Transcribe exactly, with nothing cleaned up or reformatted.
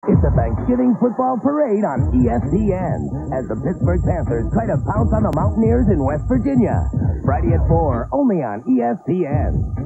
It's a Thanksgiving football parade on E S P N as the Pittsburgh Panthers try to pounce on the Mountaineers in West Virginia. Friday at four, only on E S P N.